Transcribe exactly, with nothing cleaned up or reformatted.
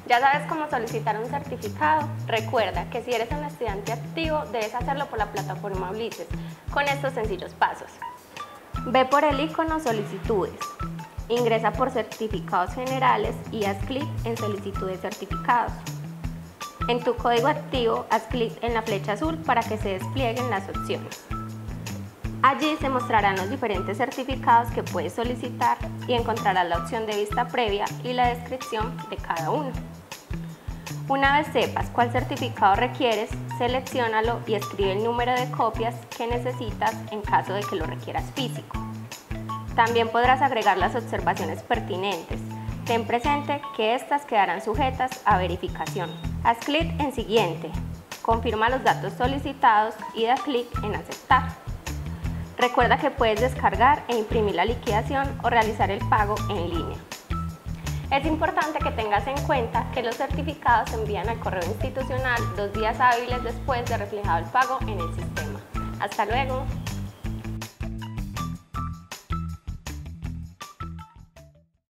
¿Ya sabes cómo solicitar un certificado? Recuerda que si eres un estudiante activo, debes hacerlo por la plataforma Ulises, con estos sencillos pasos. Ve por el icono Solicitudes, ingresa por Certificados Generales y haz clic en Solicitud de Certificados. En tu código activo, haz clic en la flecha azul para que se desplieguen las opciones. Allí se mostrarán los diferentes certificados que puedes solicitar y encontrarás la opción de vista previa y la descripción de cada uno. Una vez sepas cuál certificado requieres, selecciónalo y escribe el número de copias que necesitas en caso de que lo requieras físico. También podrás agregar las observaciones pertinentes. Ten presente que estas quedarán sujetas a verificación. Haz clic en Siguiente, confirma los datos solicitados y da clic en Aceptar. Recuerda que puedes descargar e imprimir la liquidación o realizar el pago en línea. Es importante que tengas en cuenta que los certificados se envían al correo institucional dos días hábiles después de reflejado el pago en el sistema. ¡Hasta luego!